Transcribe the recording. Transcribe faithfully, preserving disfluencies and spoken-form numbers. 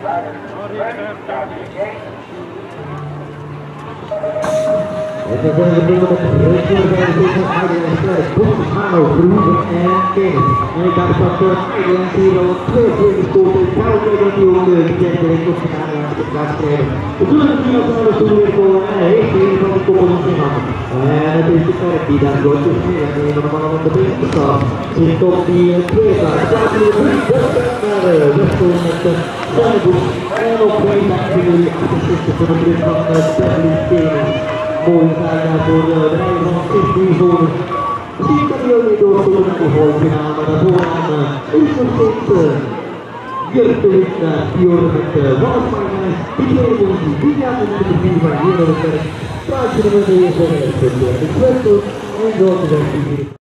En dan zijn we nu met de rechtsorganisatie van Nederland Sterk, Boeken, Hanno, Groeven en Kennis. En ik dacht dat Nederland hier al twee keer gescoord heeft. Koud dat hij ook de bekendering op de Nederlandse de plaats krijgen. We doen het nu als we naar de stoel weer komen en hij heeft hier van de koppel in zijn handen. En het is de Sterk die daar wordt gesmeerd en een man aan de beste staat. Zit op die twee plaats. Plaats in de buurt, dat naar de Westpool met de Zonneboek. En op twee plaatsen jullie achtenzestig voor de brug van Beverly Kennis. Mooie vrijdag voor de rij van zestien zonen. Misschien kan hij ook niet doorstomen naar de voorfinale, maar daarvoor aan is nog steeds Jurk de Wit naar Bjorn met Wallace Marnijs. Die tweede positie, die gaat in de vier van Jurk de Wit. Plaatje nummer twee is de Westpool en Zorg de